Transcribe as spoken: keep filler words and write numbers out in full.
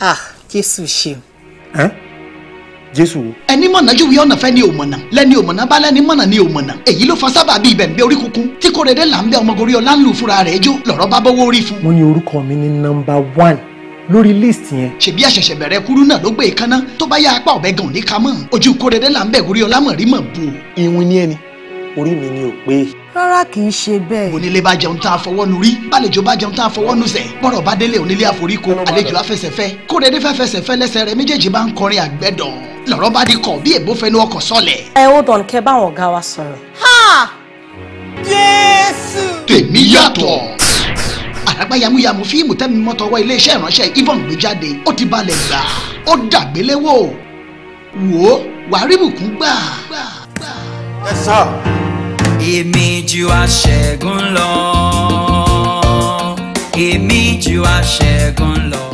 ah Jésù ṣe. ẹ Jésù wo. ẹni mọ̀nà júwe ọ̀nà fẹ́ ni ò mọ̀nà lẹ́ni ò mọ̀nà bá lẹ́ni mọ̀nà ni ò mọ̀nà èyí ló fa sábà bíi ibẹ̀ ń bẹ orí kunkun tí Kóredé là ń bẹ ọmọgorí ọlá ń lù fúnra rẹ̀ jó lọ́rọ̀ bá bọ́wọ́ orí fún. wọ́n ní orúkọ mi ní nọ́mbà one lórí list yẹn. ṣebí àṣẹ̀ṣẹ̀ bẹ̀rẹ̀ kúrú náà ló gbé ìkànnà tó bá yá apá ọ̀bẹ gan ní ká mọ́ ojú Kóredé là ń bẹ orí ọlá mọ̀ rí mọ̀ bù. ìwìn ní ẹni orí mi ni ò pé. rárá kì í ṣe bẹ́ẹ̀. onílé bá jẹun tá a fọwọ́ nu rí bálejò bá jẹun tá a fọwọ́ nu sẹ̀ bọ́rọ̀ bá délé onílé àforíko àlejò afẹsẹ̀fẹ́ Kóredé fẹ́ fẹsẹ̀fẹ́ lẹ́sẹ̀ rẹ̀ méjèèjì bá ń kọrin àgbẹ̀dàn lọ́rọ̀ bá di kọ̀ bí èbó fẹnu ọkọ̀ sọlẹ̀. ẹ hold on kẹ báwọn ọ̀gá wa sọ̀rọ̀. ha Jésù. Tèmi Yàtọ̀. àràgbá yamuyamu fíìmù tẹ́mi mọ́tọ́wọ́ iléeṣẹ́ ìránṣẹ́ EVOM gbé jáde ó ti balẹ̀ gbà ó dàgbéléwò wò ó wàá rí bùkún gbà. ẹ sá. èmi ju aṣẹ́gun lọ èmi ju aṣẹ́gun lọ.